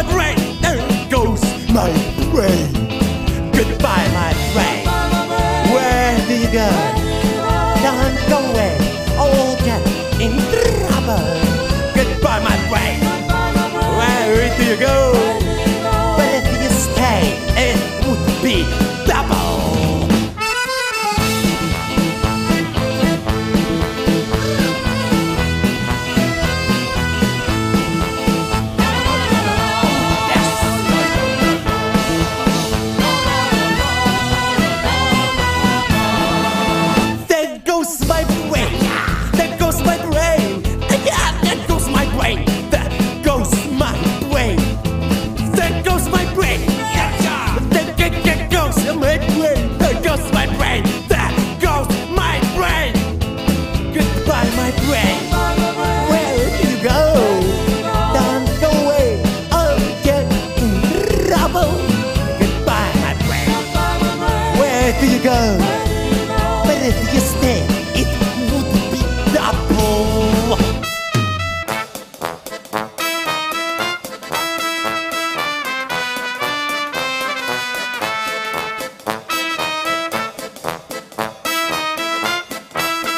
brain. There goes my brain. Goodbye, my brain. Where do you go? Don't go away. I'll get in trouble. Goodbye, my brain. Where do you go? But if you stay, it would be double. Do you go? But if you stay, it would be double.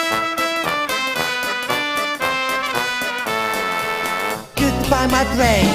Goodbye, my brain.